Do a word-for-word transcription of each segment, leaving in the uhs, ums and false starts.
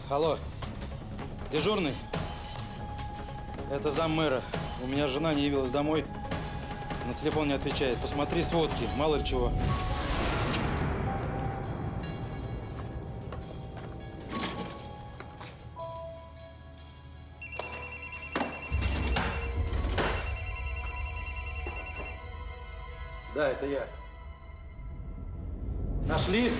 Алло, дежурный? Это заммэра. У меня жена не явилась домой, на телефон не отвечает. Посмотри сводки, мало ли чего. Да, это я. Нашли?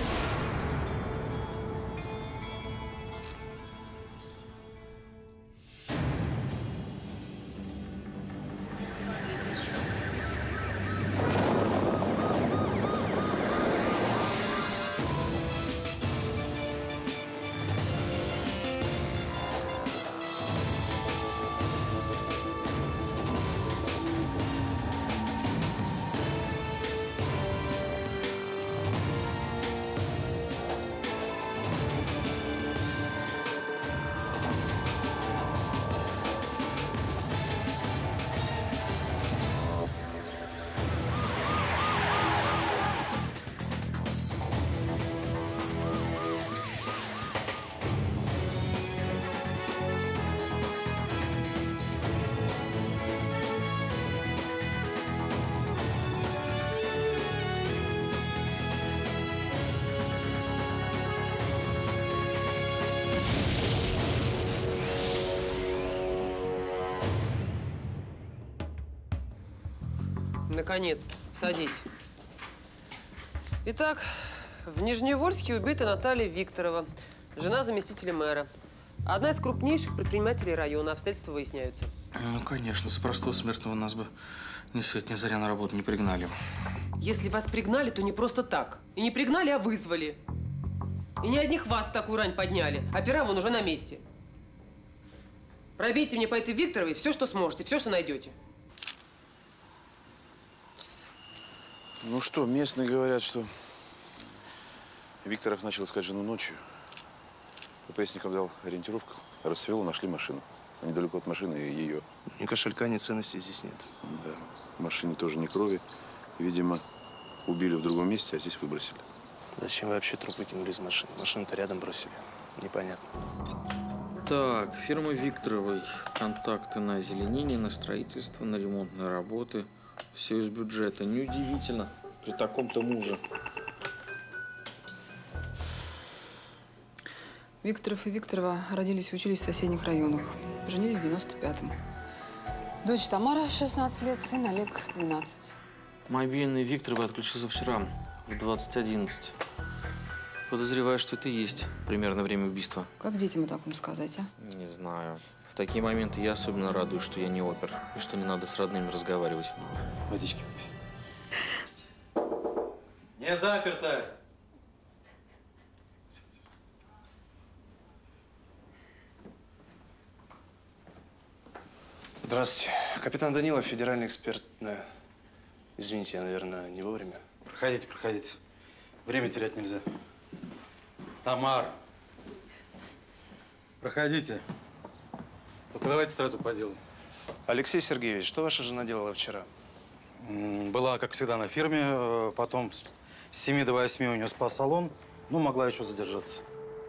Наконец-то. Садись. Итак, в Нижневольске убита Наталья Викторова, жена заместителя мэра. Одна из крупнейших предпринимателей района. Обстоятельства выясняются. Ну, конечно. С простого смертного нас бы ни свет ни заря на работу не пригнали. Если вас пригнали, то не просто так. И не пригнали, а вызвали. И не одних вас в такую рань подняли. Опера вон уже на месте. Пробейте мне по этой Викторовой все, что сможете, все, что найдете. Ну что, местные говорят, что Викторов начал искать жену ночью. ППСникам дал ориентировку, рассвело, нашли машину. А недалеко от машины ее. Ни кошелька, ни ценностей здесь нет. Да, в машине тоже ни крови. Видимо, убили в другом месте, а здесь выбросили. Зачем вы вообще труп выкинули из машины? Машину-то рядом бросили. Непонятно. Так, фирма Викторовой. Контакты на озеленение, на строительство, на ремонтные работы. Все из бюджета. Неудивительно при таком-то муже. Викторов и Викторова родились и учились в соседних районах. Поженились в девяносто пятом. Дочь Тамара, шестнадцать лет, сын Олег, двенадцать. Мобильный Викторовой отключился вчера в двадцать одиннадцать. Подозреваю, что это и есть примерно время убийства. Как детям о таком сказать, а? Не знаю. В такие моменты я особенно радуюсь, что я не опер, и что не надо с родными разговаривать. Водички попей. Не заперто! Здравствуйте. Капитан Данилов, федеральный эксперт. Извините, я, наверное, не вовремя. Проходите, проходите. Время терять нельзя. Тамар, проходите. Только давайте сразу по делу. Алексей Сергеевич, что ваша жена делала вчера? Была, как всегда, на фирме. Потом с семи до восьми у нее спа-салон. Ну, могла еще задержаться.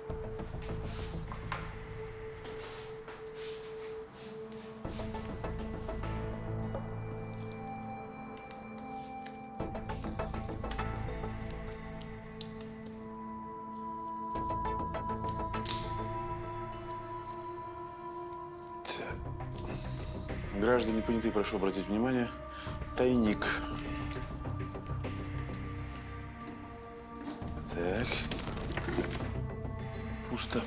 Граждане понятые, прошу обратить внимание. Тайник. Так. Пусто.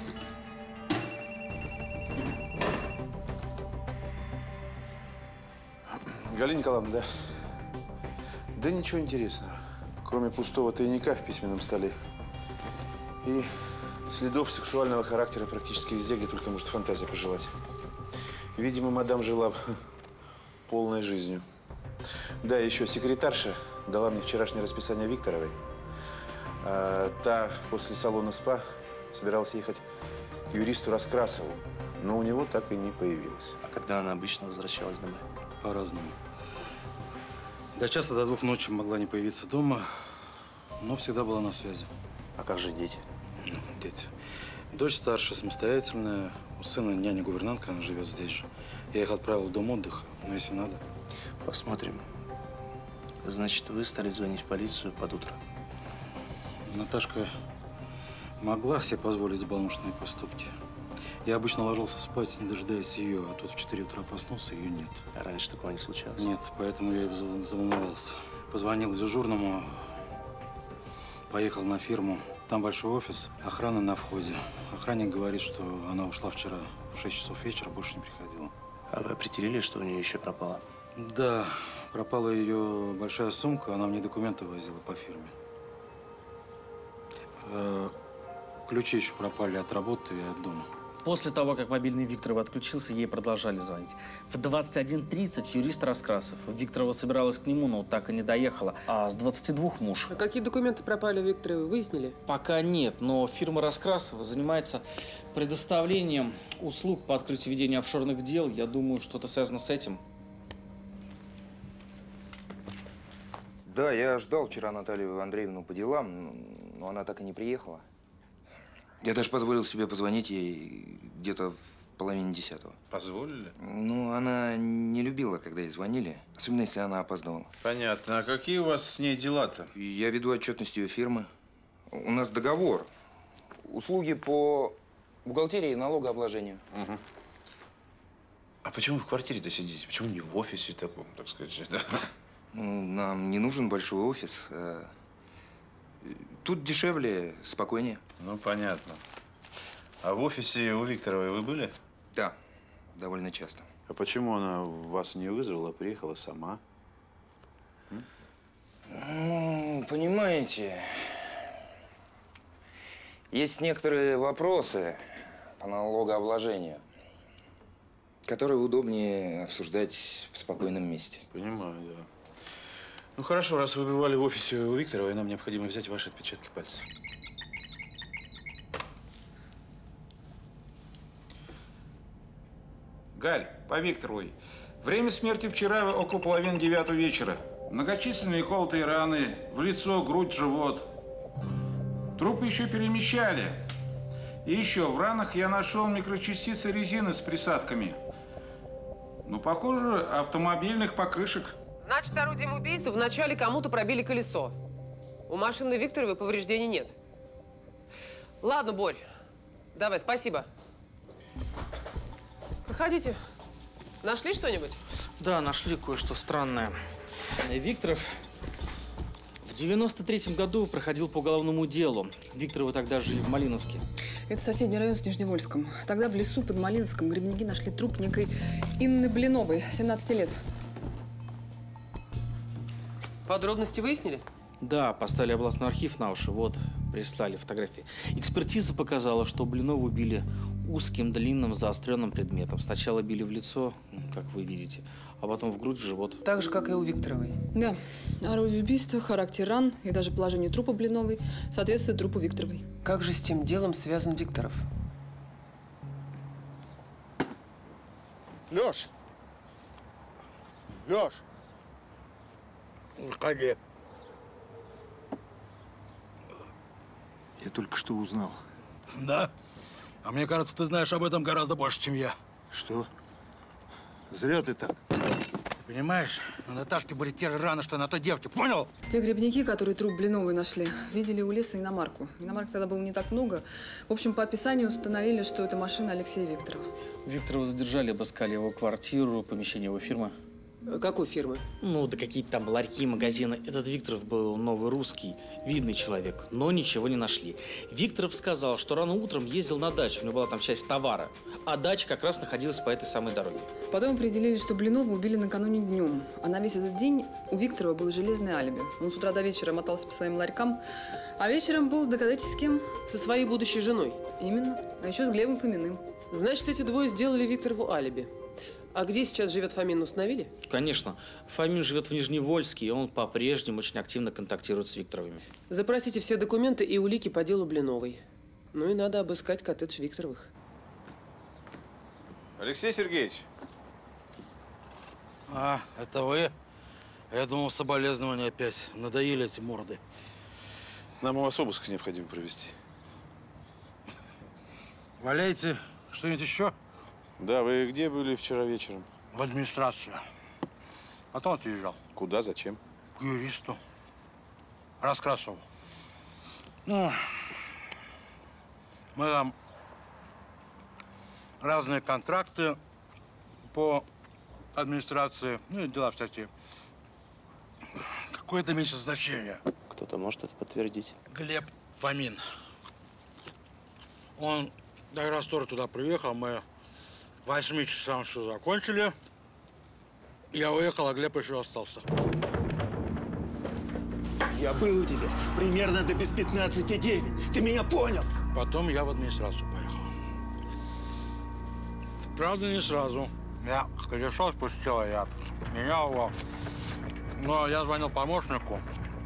Галина Николаевна, да? Да ничего интересного. Кроме пустого тайника в письменном столе и следов сексуального характера практически везде, где только может фантазия пожелать. Видимо, мадам жила полной жизнью. Да, еще секретарша дала мне вчерашнее расписание Викторовой. А та после салона СПА собиралась ехать к юристу Раскрасову, но у него так и не появилась. А когда она обычно возвращалась домой? По-разному. До часа, до двух ночи могла не появиться дома, но всегда была на связи. А как же дети? Дети. Дочь старшая, самостоятельная. У сына няня-гувернантка, она живет здесь же. Я их отправил в дом отдыха, но если надо. Посмотрим. Значит, вы стали звонить в полицию под утро. Наташка могла себе позволить взбалмошные поступки. Я обычно ложился спать, не дожидаясь ее, а тут в четыре утра проснулся, ее нет. А раньше такого не случалось? Нет, поэтому я и заволновался. Позвонил дежурному, поехал на фирму. Там большой офис, охрана на входе. Охранник говорит, что она ушла вчера в шесть часов вечера, больше не приходила. А вы определили, что у нее еще пропало? Да, пропала ее большая сумка, она мне документы возила по фирме. Э, ключи еще пропали от работы и от дома. После того, как мобильный Викторова отключился, ей продолжали звонить. В двадцать один тридцать юрист Раскрасов. Викторова собиралась к нему, но так и не доехала. А с двадцати двух муж. А какие документы пропали у Викторовой, выяснили? Пока нет, но фирма Раскрасова занимается предоставлением услуг по открытию ведения офшорных дел. Я думаю, что-то связано с этим. Да, я ждал вчера Наталью Андреевну по делам, но она так и не приехала. Я даже позволил себе позвонить ей где-то в половине десятого. Позволили? Ну, она не любила, когда ей звонили, особенно если она опаздывала. Понятно. А какие у вас с ней дела-то? Я веду отчетность ее фирмы. У нас договор. Услуги по бухгалтерии и налогообложению. Угу. А почему вы в квартире-то сидите? Почему не в офисе таком, так сказать? Да? Ну, нам не нужен большой офис. Тут дешевле, спокойнее. Ну, понятно. А в офисе у Викторовой вы были? Да, довольно часто. А почему она вас не вызвала, а приехала сама? Ну, понимаете, есть некоторые вопросы по налогообложению, которые удобнее обсуждать в спокойном месте. Понимаю, да. Ну, хорошо, раз вы бывали в офисе у Викторовой, нам необходимо взять ваши отпечатки пальцев. Галь, по Викторовой. Время смерти вчера около половины девятого вечера. Многочисленные колотые раны в лицо, грудь, живот. Труп еще перемещали. И еще в ранах я нашел микрочастицы резины с присадками. Ну, похоже, автомобильных покрышек. Значит, орудием убийства вначале кому-то пробили колесо. У машины Викторовой повреждений нет. Ладно, Борь, давай, спасибо. Проходите. Нашли что-нибудь? Да, нашли кое-что странное. Викторов в девяносто третьем году проходил по уголовному делу. Викторовы тогда жили в Малиновске. Это соседний район с Нижневольском. Тогда в лесу под Малиновском грибники нашли труп некой Инны Блиновой, семнадцати лет. Подробности выяснили? Да, поставили областной архив на уши. Вот, прислали фотографии. Экспертиза показала, что Блинову убили узким, длинным, заостренным предметом. Сначала били в лицо, как вы видите, а потом в грудь, в живот. Так же, как и у Викторовой. Да. Орудие убийства, характер ран и даже положение трупа Блиновой соответствует трупу Викторовой. Как же с тем делом связан Викторов? Лёш! Лёш! Уходи. Я только что узнал. Да? А мне кажется, ты знаешь об этом гораздо больше, чем я. Что? Зря ты так. Понимаешь, на Наташке были те же раны, что на той девке, понял? Те грибники, которые труп Блиновой нашли, видели у леса иномарку. Иномарок тогда было не так много. В общем, по описанию установили, что это машина Алексея Викторова. Викторова задержали, обыскали его квартиру, помещение его фирмы. Какой фирмы? Ну, да какие-то там ларьки, магазины. Этот Викторов был новый русский, видный человек, но ничего не нашли. Викторов сказал, что рано утром ездил на дачу, у него была там часть товара, а дача как раз находилась по этой самой дороге. Потом определили, что Блинову убили накануне днем, а на весь этот день у Викторова было железное алиби. Он с утра до вечера мотался по своим ларькам, а вечером был, догадайтесь, с кем? Со своей будущей женой. Именно. А еще с Глебом Фоминым. Значит, эти двое сделали Викторову алиби. А где сейчас живет Фомин, установили? Конечно. Фомин живет в Нижневольске, и он по-прежнему очень активно контактирует с Викторовыми. Запросите все документы и улики по делу Блиновой. Ну и надо обыскать коттедж Викторовых. Алексей Сергеевич. А, это вы? Я думал, соболезнования опять. Надоели эти морды. Нам у вас обыск необходимо провести. Валяйте. Что-нибудь еще? Да, вы где были вчера вечером? В администрации. Потом отъезжал. Куда, зачем? К юристу. Раскрасову. Ну, мы там разные контракты по администрации, ну и дела всякие. Какое это имеет значение? Кто-то может это подтвердить? Глеб Фомин. Он до Ростора туда приехал, мы к восьми часам все закончили. Я уехал, а Глеб еще остался. Я был у тебя примерно до без пятнадцати девять. Ты меня понял? Потом я в администрацию поехал. Правда, не сразу. Я колесо спустила, я менял его. Но я звонил помощнику.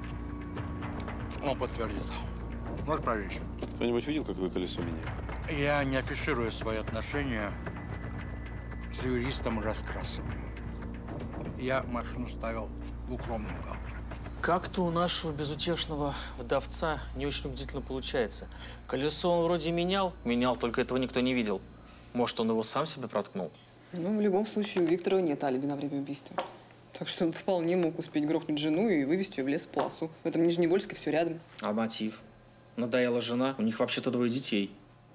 Он подтвердит. Может, проверить. Кто-нибудь видел, как вы колесо меняли? Я не афиширую свои отношения с юристом Раскрасовым. Я машину ставил в укромном уголке. Как-то у нашего безутешного вдовца не очень убедительно получается. Колесо он вроде менял, менял, только этого никто не видел. Может, он его сам себе проткнул? Ну, в любом случае, у Викторова нет алиби на время убийства. Так что он вполне мог успеть грохнуть жену и вывести ее в лес по лосу. В этом Нижневольске все рядом. А мотив? Надоела жена, у них вообще-то двое детей.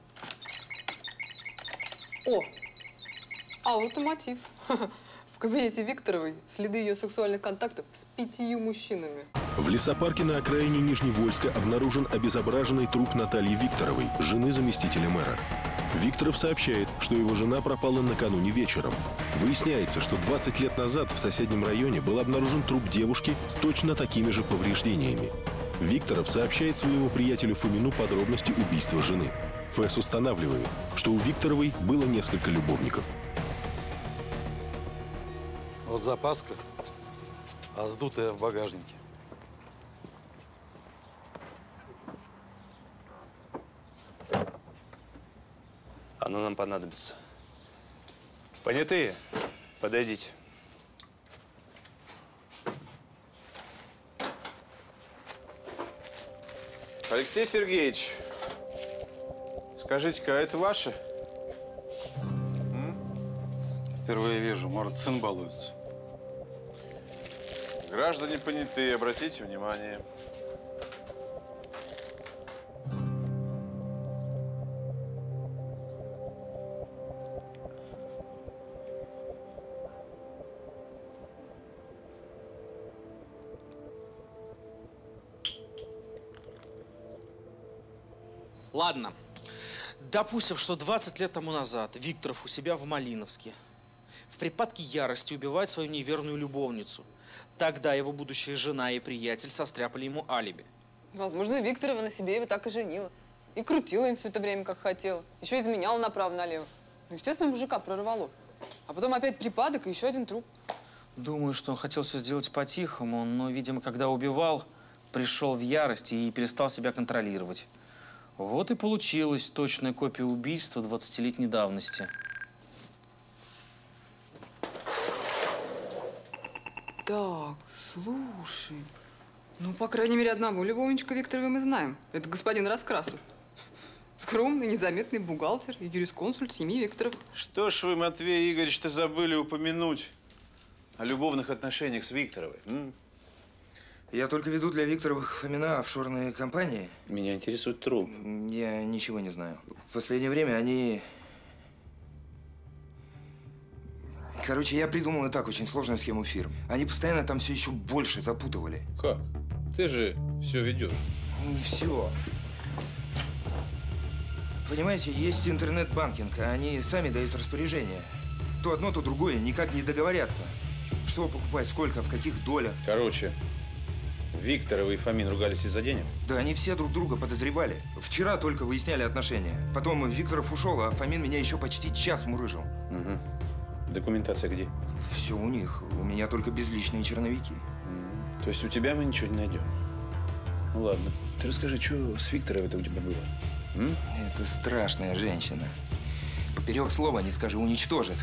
О! А вот и мотив. В кабинете Викторовой следы ее сексуальных контактов с пятью мужчинами. В лесопарке на окраине Нижневольска обнаружен обезображенный труп Натальи Викторовой, жены заместителя мэра. Викторов сообщает, что его жена пропала накануне вечером. Выясняется, что двадцать лет назад в соседнем районе был обнаружен труп девушки с точно такими же повреждениями. Викторов сообщает своему приятелю Фомину подробности убийства жены. ФЭС устанавливает, что у Викторовой было несколько любовников. Вот запаска, а сдутая в багажнике. Оно нам понадобится. Понятые, подойдите. Алексей Сергеевич, скажите-ка, а это ваше? Впервые вижу, может, сын балуется. Граждане понятые, обратите внимание. Ладно. Допустим, что двадцать лет тому назад Викторов у себя в Малиновске в припадке ярости убивает свою неверную любовницу. Тогда его будущая жена и приятель состряпали ему алиби. Возможно, Викторова на себе его так и женила. И крутила им все это время, как хотела. Еще изменяла направо-налево. Ну, естественно, мужика прорвало. А потом опять припадок и еще один труп. Думаю, что он хотел все сделать по-тихому, но, видимо, когда убивал, пришел в ярость и перестал себя контролировать. Вот и получилась точная копия убийства двадцатилетней давности. Так, слушай. Ну, по крайней мере, одного любовничка Викторова мы знаем. Это господин Раскрасов. Скромный, незаметный бухгалтер и юрисконсульт семьи Викторов. Что ж вы, Матвей Игоревич-то, забыли упомянуть о любовных отношениях с Викторовой? М? Я только веду для Викторовых Фомина офшорные компании. Меня интересует труп. Я ничего не знаю. В последнее время они… Короче, я придумал и так очень сложную схему фирм. Они постоянно там все еще больше запутывали. Как? Ты же все ведешь. Не все. Понимаете, есть интернет-банкинг, а они сами дают распоряжение. То одно, то другое никак не договорятся. Что покупать, сколько, в каких долях. Короче, Викторова и Фомин ругались из-за денег? Да, они все друг друга подозревали. Вчера только выясняли отношения. Потом Викторов ушел, а Фомин меня еще почти час мурыжил. Угу. Документация где? Все у них. У меня только безличные черновики. Mm. То есть у тебя мы ничего не найдем? Ну ладно. Ты расскажи, что с Викторовой это у тебя было? М? Это страшная женщина. Поперек слова не скажи, уничтожит.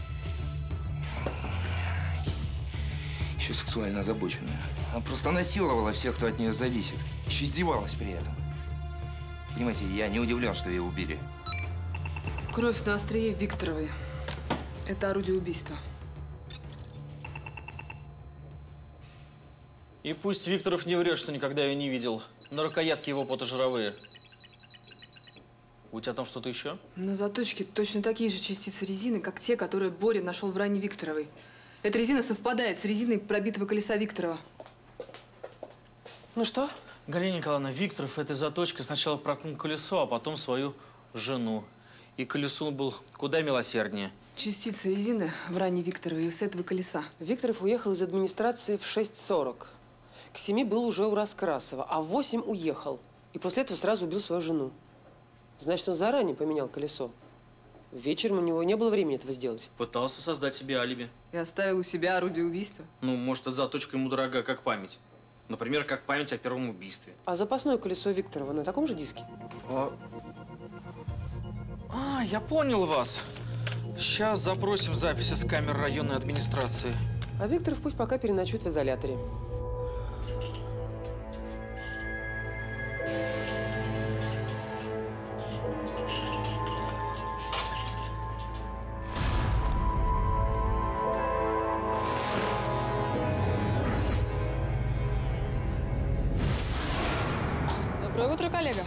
Еще сексуально озабоченная. Она просто насиловала всех, кто от нее зависит. Еще издевалась при этом. Понимаете, я не удивлен, что ее убили. Кровь на острие Викторовой. Это орудие убийства. И пусть Викторов не врет, что никогда ее не видел. На рукоятке его потожировые. У тебя там что-то еще? На заточке точно такие же частицы резины, как те, которые Боря нашел в ране Викторовой. Эта резина совпадает с резиной пробитого колеса Викторова. Ну что? Галина Николаевна, Викторов этой заточкой сначала проткнул колесо, а потом свою жену. И колесо был куда милосерднее. Частицы резины в ране Викторовой и с этого колеса. Викторов уехал из администрации в шесть сорок. К семи был уже у Раскрасова, а в восемь уехал. И после этого сразу убил свою жену. Значит, он заранее поменял колесо. Вечером у него не было времени этого сделать. Пытался создать себе алиби. И оставил у себя орудие убийства. Ну, может, эта заточка ему дорога, как память. Например, как память о первом убийстве. А запасное колесо Викторова на таком же диске? А, а я понял вас. Сейчас запросим записи с камер районной администрации. А Викторов пусть пока переночует в изоляторе. Доброе утро, коллега.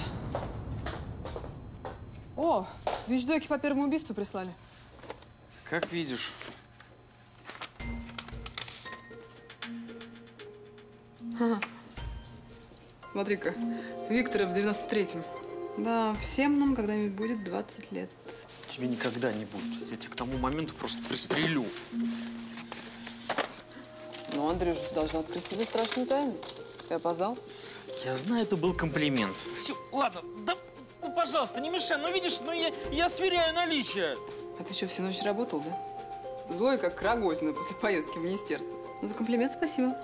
О, вещдоки по первому убийству прислали. Как видишь. Ага. Смотри-ка, Викторов в девяносто третьем. Да, всем нам когда-нибудь будет двадцать лет. Тебе никогда не будет. Я тебя к тому моменту просто пристрелю. Ну, Андрюш, должна открыть тебе страшную тайну. Ты опоздал? Я знаю, это был комплимент. Все, ладно, да, ну, пожалуйста, не мешай. Ну, видишь, ну, я, я сверяю наличие. А ты что, всю ночь работал, да? Злой, как Рогозина после поездки в министерство. Ну, за комплимент спасибо.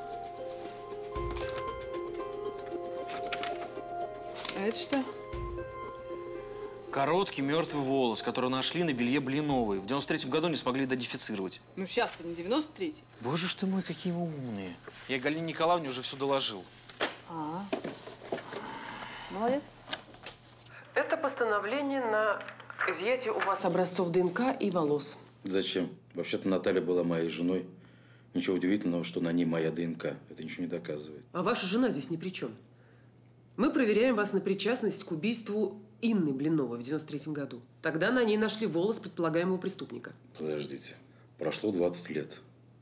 А это что? Короткий мертвый волос, который нашли на белье Блиновой. В девяносто третьем году не смогли идентифицировать. Ну, сейчас-то не девяносто третий. Боже ж ты мой, какие мы умные. Я Галине Николаевне уже все доложил. А, молодец. Это постановление на изъятие у вас образцов ДНК и волос. Зачем? Вообще-то Наталья была моей женой. Ничего удивительного, что на ней моя ДНК. Это ничего не доказывает. А ваша жена здесь ни при чем. Мы проверяем вас на причастность к убийству Инны Блиновой в девяносто третьем году. Тогда на ней нашли волос предполагаемого преступника. Подождите. Прошло двадцать лет.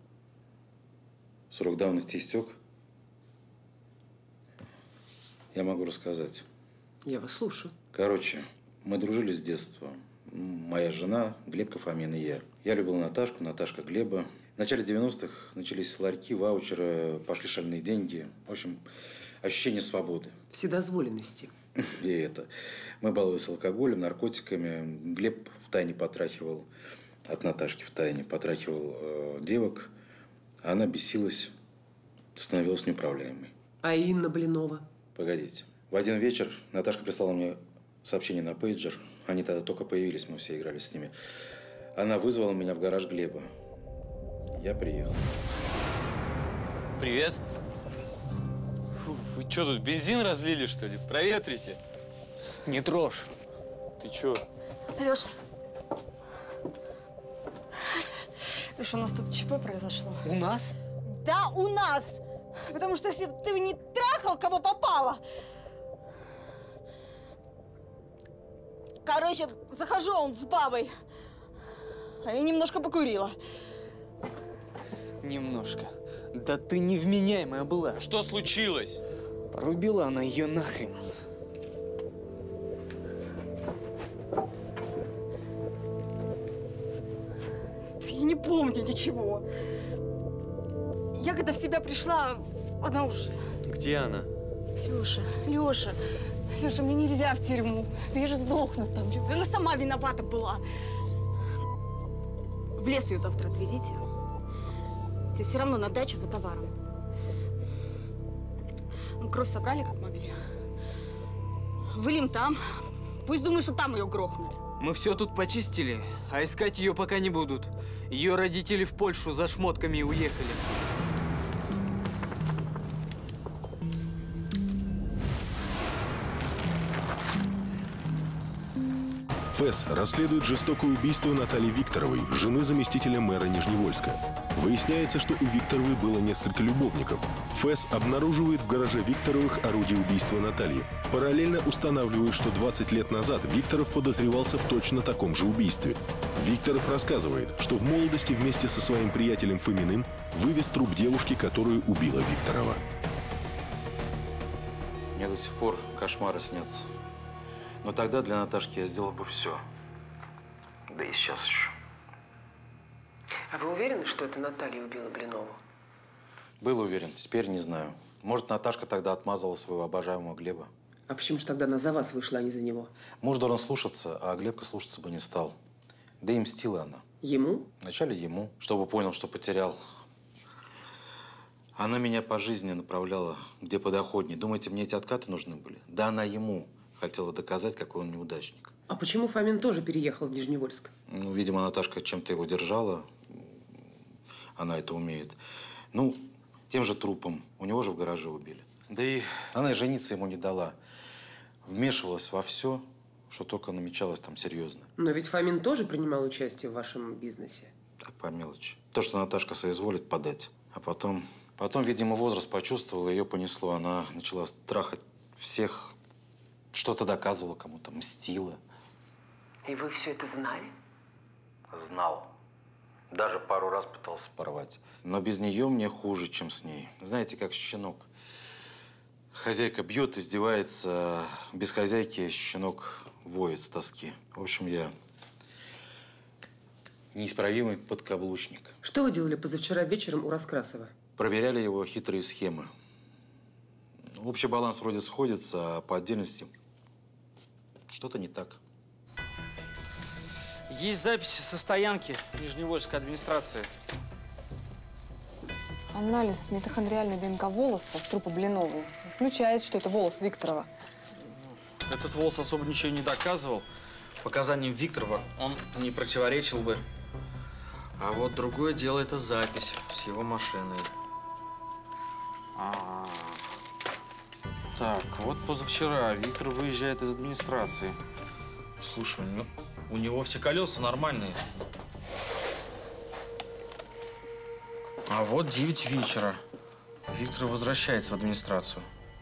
Срок давности истек. Я могу рассказать. Я вас слушаю. Короче, мы дружили с детства. Моя жена, Глеб Кафамин и я. Я любил Наташку, Наташка Глеба. В начале девяностых начались ларьки, ваучеры, пошли шальные деньги. В общем, ощущение свободы. Вседозволенности. И это. Мы баловались алкоголем, наркотиками. Глеб втайне потрахивал, от Наташки втайне потрахивал э, девок. А она бесилась, становилась неуправляемой. А Инна Блинова? Погодите. В один вечер Наташка прислала мне сообщение на пейджер. Они тогда только появились, мы все играли с ними. Она вызвала меня в гараж Глеба. Я приехал. Привет. Фу, вы что тут, бензин разлили, что ли? Проветрите. Не трожь. Ты чё? Лёша. Лёша, у нас тут ЧП произошло. У нас? Да, у нас! Потому что если бы ты не трахал, кого попало. Короче, захожу он с бабой. А я немножко покурила. Немножко. Да ты невменяемая была. Что случилось? Порубила она ее нахрен. Я не помню ничего. Я когда в себя пришла, она уже… Где она? Лёша, Лёша, Лёша, мне нельзя в тюрьму. Да я же сдохну там. Да она сама виновата была. В лес ее завтра отвезите. Тебе все равно на дачу за товаром. Ну, кровь собрали, как могли. Вылим там. Пусть думают, что там ее грохнули. Мы все тут почистили, а искать ее пока не будут. Ее родители в Польшу за шмотками уехали. ФЭС расследует жестокое убийство Натальи Викторовой, жены заместителя мэра Нижневольска. Выясняется, что у Викторовой было несколько любовников. ФЭС обнаруживает в гараже Викторовых орудие убийства Натальи. Параллельно устанавливает, что двадцать лет назад Викторов подозревался в точно таком же убийстве. Викторов рассказывает, что в молодости вместе со своим приятелем Фоминым вывез труп девушки, которую убила Викторова. Мне до сих пор кошмары снятся. Но тогда для Наташки я сделал бы все. Да и сейчас еще. А вы уверены, что это Наталья убила Блинову? Был уверен, теперь не знаю. Может, Наташка тогда отмазала своего обожаемого Глеба. А почему же тогда она за вас вышла, а не за него? Муж должен слушаться, а Глебка слушаться бы не стал. Да и мстила она. Ему? Вначале ему, чтобы понял, что потерял. Она меня по жизни направляла, где подоходнее. Думаете, мне эти откаты нужны были? Да она ему хотела доказать, какой он неудачник. А почему Фомин тоже переехал в Нижневольск? Ну, видимо, Наташка чем-то его держала. Она это умеет. Ну, тем же трупом. У него же в гараже убили. Да и она и жениться ему не дала. Вмешивалась во все, что только намечалось там серьезно. Но ведь Фомин тоже принимал участие в вашем бизнесе. Так, по мелочи. То, что Наташка соизволит подать. А потом, потом, видимо, возраст почувствовала, ее понесло. Она начала трахать всех, что-то доказывала кому-то, мстила. И вы все это знали? Знал. Даже пару раз пытался порвать. Но без нее мне хуже, чем с ней. Знаете, как щенок. Хозяйка бьет, издевается. Без хозяйки щенок воет с тоски. В общем, я неисправимый подкаблучник. Что вы делали позавчера вечером у Раскрасова? Проверяли его хитрые схемы. Общий баланс вроде сходится, а по отдельности что-то не так. Есть записи со стоянки Нижневольской администрации. Анализ митохондриальной ДНК волоса с трупа Блиновой исключает, что это волос Викторова. Этот волос особо ничего не доказывал. Показаниям Викторова он не противоречил бы. А вот другое дело – это запись с его машиной. А -а -а. Так, вот позавчера Виктор выезжает из администрации. Слушай, у него, у него все колеса нормальные. А вот девять вечера. Виктор возвращается в администрацию.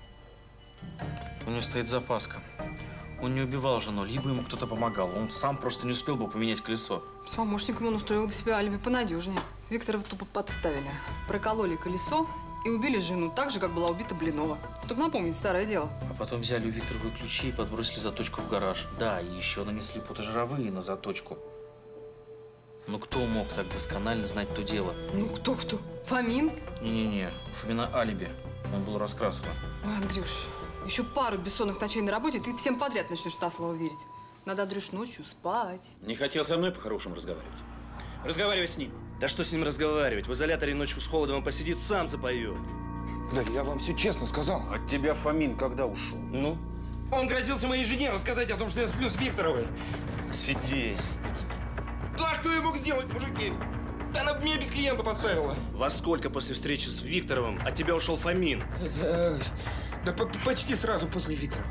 У него стоит запаска. Он не убивал жену, либо ему кто-то помогал. Он сам просто не успел бы поменять колесо. С помощником он устроил бы себе алиби понадежнее. Викторова тупо подставили. Прокололи колесо и убили жену так же, как была убита Блинова. Чтобы напомнить старое дело. А потом взяли у Викторовой ключи и подбросили заточку в гараж. Да, и еще нанесли потожировые на заточку. Ну кто мог так досконально знать то дело? Ну кто-кто? Фомин? Не-не-не, у Фомина алиби. Он был Раскрасова. Ой, Андрюш, еще пару бессонных ночей на работе, ты всем подряд начнешь на слово верить. Надо, Андрюш, ночью спать. Не хотел со мной по-хорошему разговаривать? Разговаривай с ним. Да что с ним разговаривать? В изоляторе ночью с холодом он посидит, сам запоет. Да я вам все честно сказал. От тебя Фомин когда ушел? Ну? Он грозился моей жене рассказать о том, что я сплю с Викторовой. Сиди. Да что я мог сделать, мужики? Да она бы меня без клиента поставила. Во сколько после встречи с Викторовым от тебя ушел Фомин? Это, да по почти сразу после Викторова.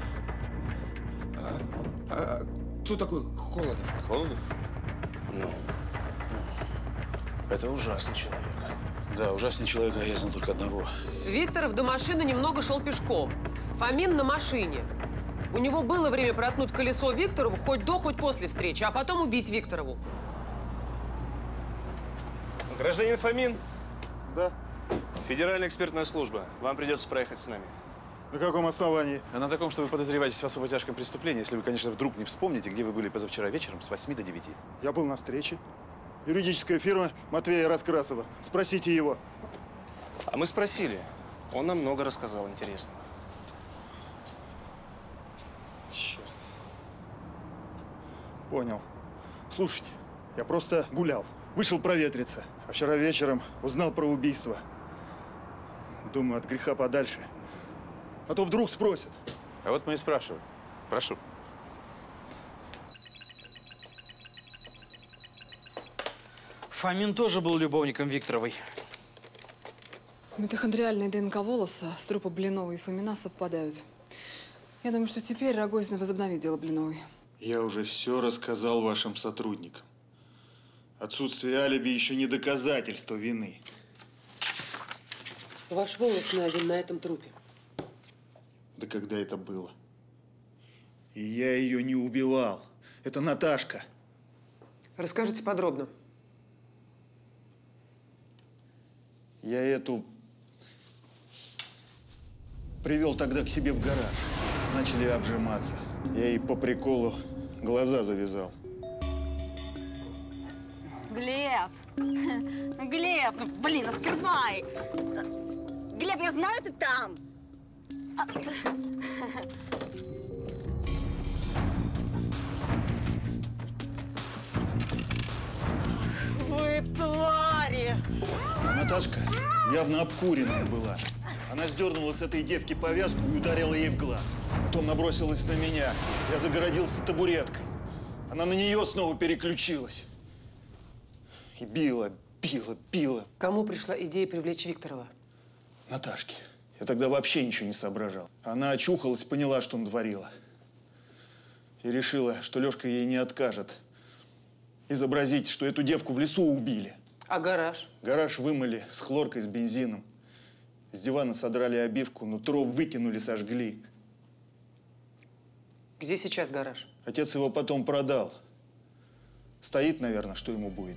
А, а, кто такой Холодов? Холодов? Ну, это ужасный человек. Да, ужасный человек, а я знал только одного. Викторов до машины немного шел пешком. Фомин на машине. У него было время проткнуть колесо Викторову хоть до, хоть после встречи, а потом убить Викторову. Гражданин Фомин? Да. Федеральная экспертная служба. Вам придется проехать с нами. На каком основании? А на таком, что вы подозреваетесь в особо тяжком преступлении, если вы, конечно, вдруг не вспомните, где вы были позавчера вечером с восьми до девяти. Я был на встрече. Юридическая фирма Матвея Раскрасова. Спросите его. А мы спросили. Он нам много рассказал интересного. Черт. Понял. Слушайте, я просто гулял. Вышел проветриться. А вчера вечером узнал про убийство. Думаю, от греха подальше. А то вдруг спросят. А вот мы и спрашиваем. Прошу. Фомин тоже был любовником Викторовой. Митохондриальная ДНК волоса с трупа Блиновой и Фомина совпадают. Я думаю, что теперь Рогозина возобновит дело Блиновой. Я уже все рассказал вашим сотрудникам. Отсутствие алиби еще не доказательство вины. Ваш волос найден на этом трупе. Да когда это было? И я ее не убивал. Это Наташка. Расскажите подробно. Я эту привел тогда к себе в гараж. Начали обжиматься. Я ей по приколу глаза завязал. Глеб! Глеб, ну блин, открывай! Глеб, я знаю, ты там! Вы твари! А Наташка явно обкуренная была. Она сдернула с этой девки повязку и ударила ей в глаз. Потом набросилась на меня. Я загородился табуреткой. Она на нее снова переключилась. И била, била, била. Кому пришла идея привлечь Викторова? Наташке. Я тогда вообще ничего не соображал. Она очухалась, поняла, что натворила. И решила, что Лешка ей не откажет. Изобразить, что эту девку в лесу убили. А гараж? Гараж вымыли с хлоркой, с бензином. С дивана содрали обивку, нутро выкинули, сожгли. Где сейчас гараж? Отец его потом продал. Стоит, наверное, что ему будет.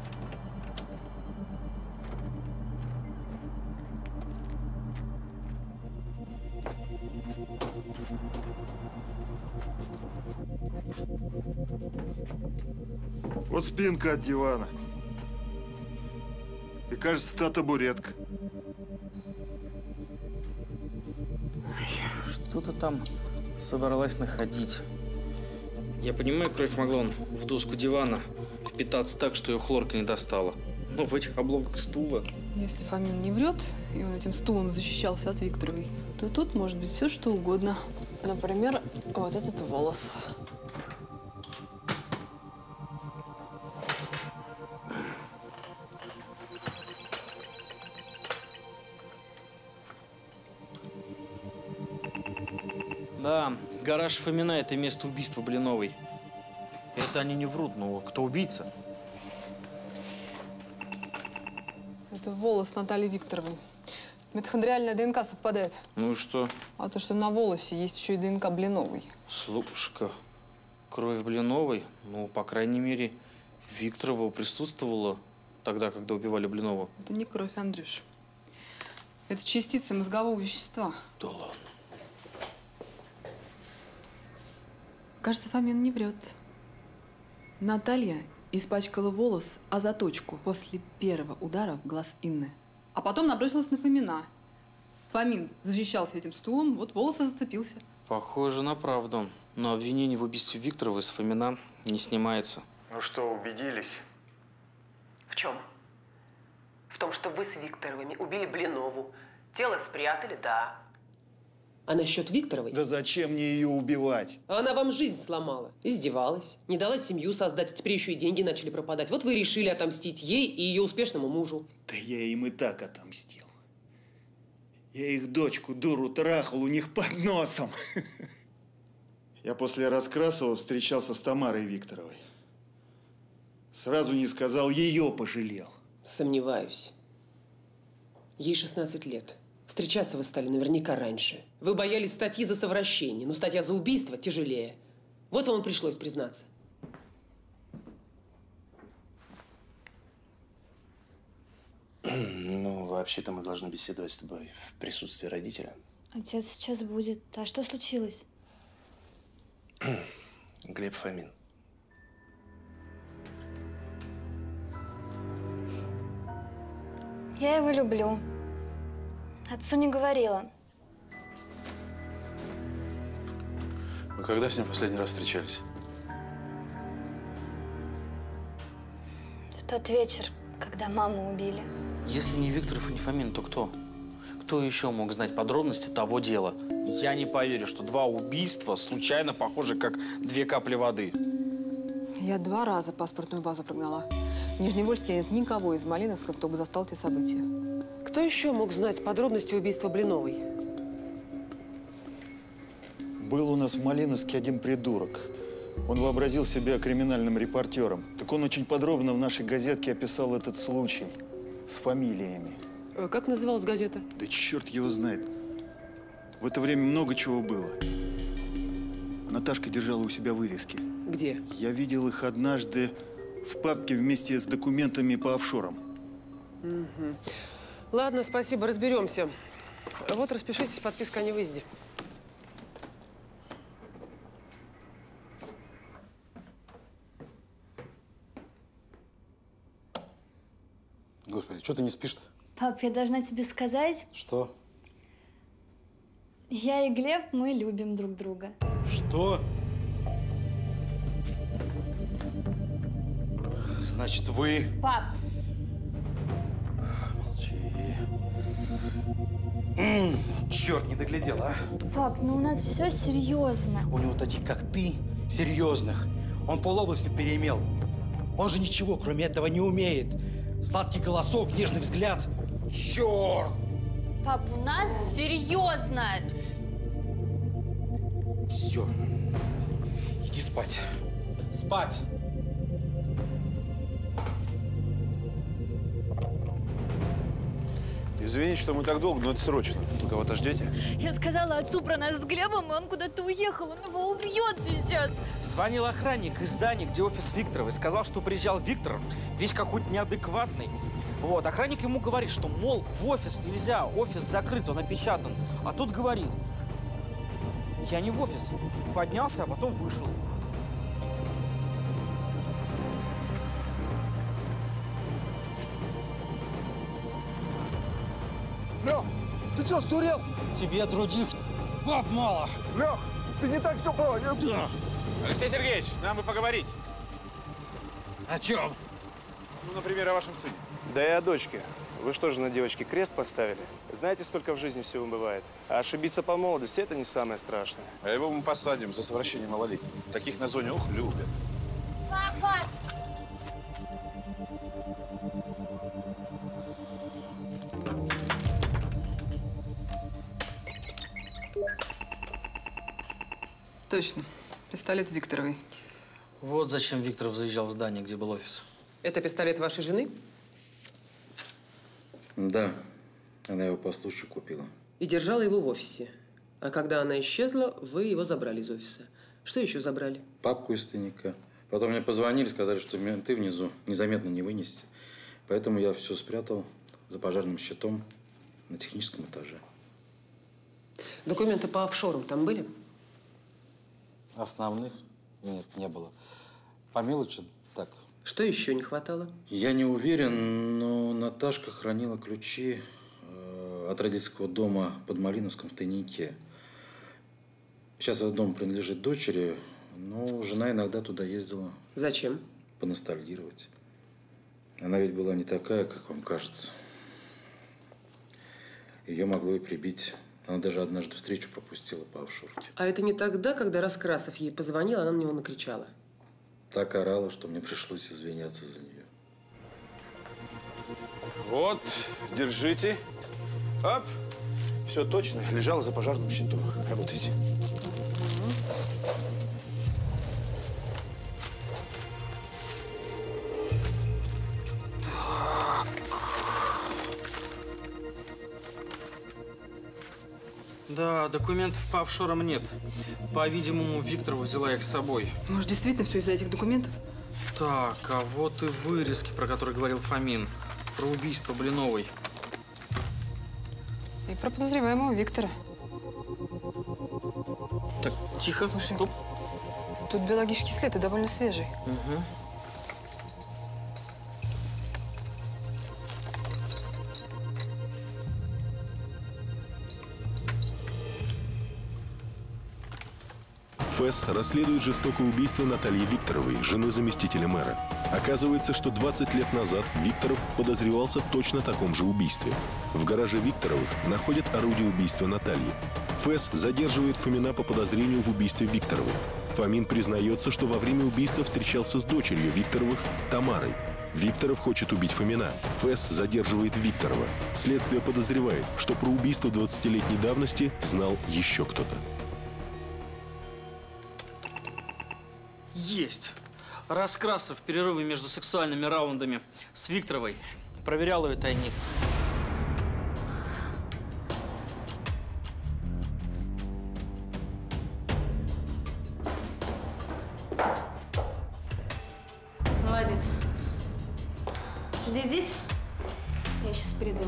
Вот спинка от дивана. И, кажется, та табуретка. Что-то там собралась находить. Я понимаю, кровь могла он в доску дивана впитаться так, что ее хлорка не достала. Но в этих обломках стула… Если Фомин не врет, и он этим стулом защищался от Викторовой, то тут может быть все, что угодно. Например, вот этот волос. Да, гараж Фомина – это место убийства Блиновой. Это они не врут, но кто убийца? Это волос Натальи Викторовой. Митохондриальная ДНК совпадает. Ну и что? А то, что на волосе есть еще и ДНК Блиновой. Слушай-ка, кровь Блиновой, ну, по крайней мере, Викторова присутствовала тогда, когда убивали Блинову. Это не кровь, Андрюш. Это частицы мозгового вещества. Да ладно. Кажется, Фомин не врет. Наталья испачкала волос о заточку после первого удара в глаз Инны. А потом набросилась на Фомина. Фомин защищался этим стулом, вот волос и зацепился. Похоже на правду. Но обвинение в убийстве Викторовой с Фомина не снимается. Ну что, убедились? В чем? В том, что вы с Викторовыми убили Блинову. Тело спрятали, да. А насчет Викторовой? Да зачем мне ее убивать? Она вам жизнь сломала, издевалась, не дала семью создать, а теперь еще и деньги начали пропадать. Вот вы решили отомстить ей и ее успешному мужу. Да я им и так отомстил. Я их дочку, дуру, трахал у них под носом. Я после Раскрасова встречался с Тамарой Викторовой. Сразу не сказал, ее пожалел. Сомневаюсь. Ей шестнадцать лет. Встречаться вы стали наверняка раньше. Вы боялись статьи за совращение, но статья за убийство тяжелее. Вот вам и пришлось признаться. Ну, вообще-то мы должны беседовать с тобой в присутствии родителя. Отец сейчас будет. А что случилось? Глеб Фомин. Я его люблю. Отцу не говорила. Вы когда с ним последний раз встречались? В тот вечер, когда маму убили. Если не Викторов и не Фомин, то кто? Кто еще мог знать подробности того дела? Я не поверю, что два убийства случайно похожи, как две капли воды. Я два раза паспортную базу прогнала. В Нижневольске нет никого из Малиновска, кто бы застал те события. Кто еще мог знать подробности убийства Блиновой? Был у нас в Малиновске один придурок. Он вообразил себя криминальным репортером. Так он очень подробно в нашей газетке описал этот случай с фамилиями. Э, Как называлась газета? Да черт его знает. В это время много чего было. Наташка держала у себя вырезки. Где? Я видел их однажды в папке вместе с документами по офшорам. Мгм. Ладно, спасибо, разберемся. Вот, распишитесь, подписка о невыезде. Господи, что ты не спишь-то? Пап, я должна тебе сказать, Что? я и Глеб, мы любим друг друга. Что? Значит, вы… Пап, Молчи. Черт, не доглядел, а? пап, ну у нас все серьезно. У него таких, как ты, серьезных. Он полобласти переимел. Он же ничего, кроме этого, не умеет. Сладкий голосок, нежный взгляд. Черт! Пап, у нас серьезно. Все. Иди спать. Спать! Извините, что мы так долго, но это срочно. Вы кого-то ждете? Я сказала отцу про нас с Глебом, и он куда-то уехал. Он его убьет сейчас. Звонил охранник из здания, где офис Викторовой. Сказал, что приезжал Виктор, весь какой-то неадекватный. Вот, охранник ему говорит, что, мол, в офис нельзя, офис закрыт, он опечатан. А тут говорит, я не в офис. Поднялся, а потом вышел. Лех, ты что, сдурел? Тебе других баб мало. Лех, ты не так все понял. Да. Алексей Сергеевич, нам бы поговорить. О чем? Ну, например, о вашем сыне. Да и о дочке. Вы что же на девочке крест поставили? Знаете, сколько в жизни всего бывает? А ошибиться по молодости – это не самое страшное. А его мы посадим за совращение малолетних. Таких на зоне, ух, любят. Папа! Точно. Пистолет Викторовой. Вот зачем Викторов заезжал в здание, где был офис. Это пистолет вашей жены? Да. Она его по случаю купила. И держала его в офисе. А когда она исчезла, вы его забрали из офиса. Что еще забрали? Папку из тайника. Потом мне позвонили, сказали, что менты внизу незаметно не вынести. Поэтому я все спрятал за пожарным щитом на техническом этаже. Документы по офшорам там были? Основных нет, не было. По мелочи так. Что еще не хватало? Я не уверен, но Наташка хранила ключи э, от родительского дома под Малиновском в тайнике. Сейчас этот дом принадлежит дочери, но жена иногда туда ездила. Зачем? Поностальгировать. Она ведь была не такая, как вам кажется. Ее могло и прибить. Она даже однажды встречу пропустила по офшорке. А это не тогда, когда Раскрасов ей позвонил, она на него накричала? Так орала, что мне пришлось извиняться за нее. Вот, держите. Оп. Все точно. Лежал за пожарным щитом. Работайте. Да, документов по офшорам нет. По-видимому, Викторова взяла их с собой. Может, действительно все из-за этих документов? Так, а вот и вырезки, про которые говорил Фомин. Про убийство Блиновой. И про подозреваемого Виктора. Так, тихо. Слушай, Стоп. Тут биологический след и довольно свежий. Угу. ФЭС расследует жестокое убийство Натальи Викторовой, жены заместителя мэра. Оказывается, что двадцать лет назад Викторов подозревался в точно таком же убийстве. В гараже Викторовых находят орудие убийства Натальи. ФЭС задерживает Фомина по подозрению в убийстве Викторовой. Фомин признается, что во время убийства встречался с дочерью Викторовых, Тамарой. Викторов хочет убить Фомина. ФЭС задерживает Викторова. Следствие подозревает, что про убийство двадцатилетней давности знал еще кто-то. Есть. Раскрасов в перерыве между сексуальными раундами с Викторовой проверял ее тайник. Молодец. Жди здесь. Я сейчас приду.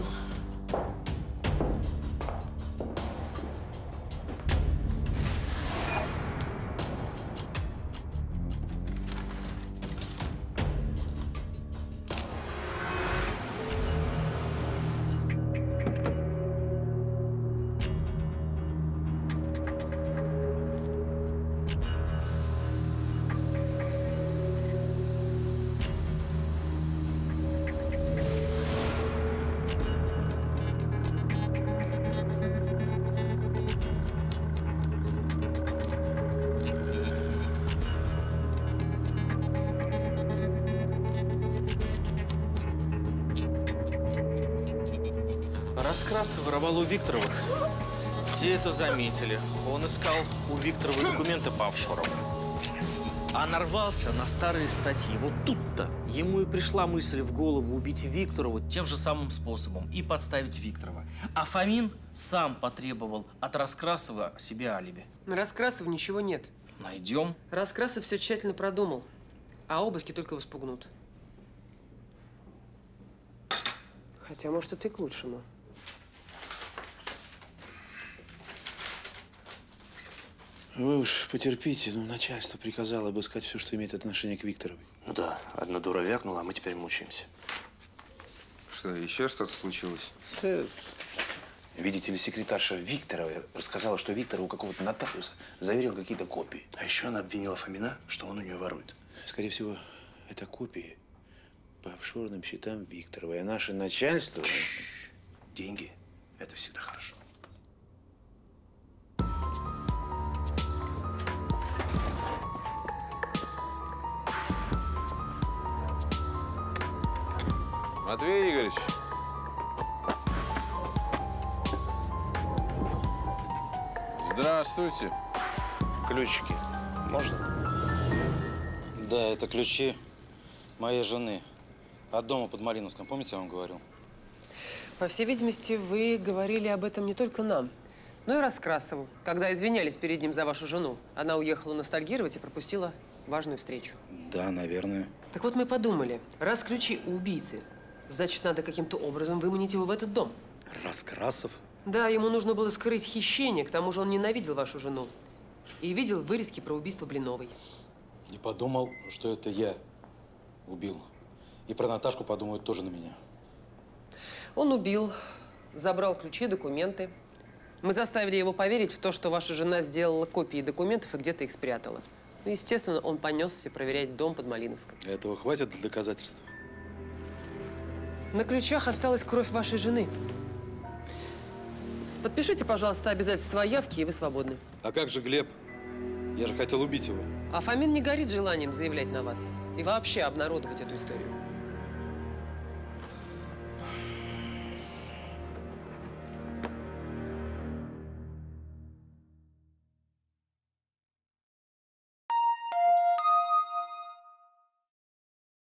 Раскрасов воровал у Викторовых. Те это заметили. Он искал у Викторовой документы по офшорам. А нарвался на старые статьи. Вот тут-то ему и пришла мысль в голову убить Викторову тем же самым способом и подставить Викторова. А Фомин сам потребовал от Раскрасова себе алиби. На Раскрасова ничего нет. Найдем. Раскрасов все тщательно продумал, а обыски только его спугнут. Хотя, может, это и к лучшему. Вы уж потерпите, ну, начальство приказало обыскать все, что имеет отношение к Викторовой. Ну да, одна дура вякнула, а мы теперь мучаемся. Что, еще что-то случилось? Да, видите ли, секретарша Викторовой рассказала, что Виктор у какого-то нотариуса заверил какие-то копии. А еще она обвинила Фомина, что он у нее ворует. Скорее всего, это копии по офшорным счетам Викторовой. А наше начальство… Ш-ш-ш. Деньги – это всегда хорошо. Матвей Игоревич. Здравствуйте. Ключики. Можно? Да, это ключи моей жены от дома под Малиновском. Помните, я вам говорил? По всей видимости, вы говорили об этом не только нам, но и Раскрасову, когда извинялись перед ним за вашу жену. Она уехала ностальгировать и пропустила важную встречу. Да, наверное. Так вот мы подумали, раз ключи у убийцы, значит, надо каким-то образом выманить его в этот дом. Раскрасов? Да, ему нужно было скрыть хищение, к тому же он ненавидел вашу жену. И видел вырезки про убийство Блиновой. И подумал, что это я убил. И про Наташку подумают тоже на меня. Он убил, забрал ключи, документы. Мы заставили его поверить в то, что ваша жена сделала копии документов и где-то их спрятала. Ну, естественно, он понесся проверять дом под Малиновском. Этого хватит для доказательств? На ключах осталась кровь вашей жены. Подпишите, пожалуйста, обязательства о явке, и вы свободны. А как же Глеб? Я же хотел убить его. А Фомин не горит желанием заявлять на вас и вообще обнародовать эту историю.